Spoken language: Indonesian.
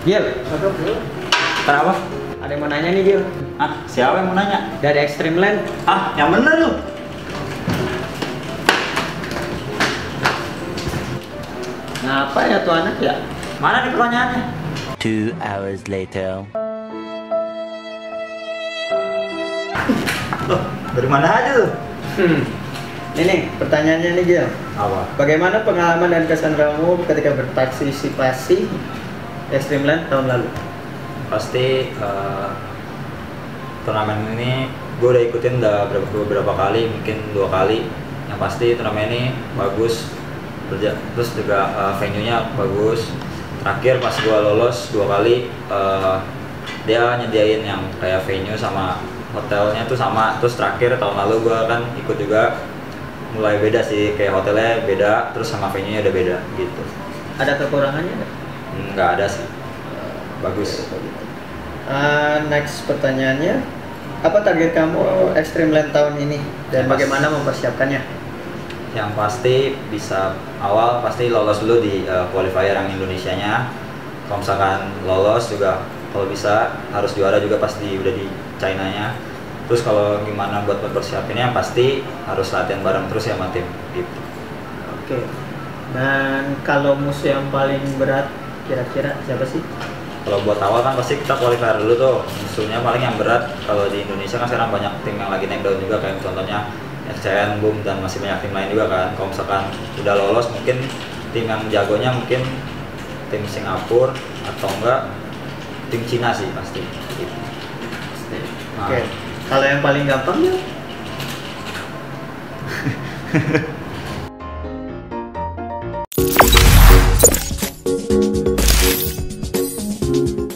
Gil, Kenapa? ada yang mau nanya nih Gil. Ah, siapa yang mau nanya? Dari Extreme Land. Ah, yang bener lu. Ngapa ya tuh anak ya? Mana nih pertanyaannya? 2 hours later. Loh, dari mana aja tuh? Ini pertanyaannya nih Gil. Apa? Bagaimana pengalaman dan kesan kamu ketika berpartisipasi Extreme Land tahun lalu? Pasti turnamen ini gue udah ikutin beberapa kali, mungkin 2 kali. Yang pasti turnamen ini bagus, terus juga venue-nya bagus. Terakhir pas gue lolos 2 kali, dia nyediain yang kayak venue sama hotelnya tuh sama. Terus terakhir tahun lalu gue kan ikut juga, mulai beda sih, kayak hotelnya beda, terus sama venue-nya udah beda gitu. Ada kekurangannya nggak? Nggak ada sih, bagus. Next pertanyaannya, apa target kamu Extreme Land tahun ini dan bagaimana mempersiapkannya? Yang pasti bisa awal pasti lolos dulu di qualifier yang Indonesianya. Kalau misalkan lolos juga, kalau bisa harus juara juga pas udah di China-nya. Terus kalau gimana buat mempersiapinnya, pasti harus latihan bareng terus ya sama tim gitu. Oke. Dan kalau musuh yang paling berat kira-kira siapa sih? Kalau buat awal kan pasti kita qualifier dulu tuh. Musuhnya paling yang berat kalau di Indonesia kan sekarang banyak tim yang lagi naik daun juga, kayak contohnya XCN, Boom, dan masih banyak tim lain juga kan. Kalau misalkan udah lolos, mungkin tim yang jagonya mungkin tim Singapura atau enggak tim Cina sih pasti gitu. Oke. Kalau yang paling gampang ya?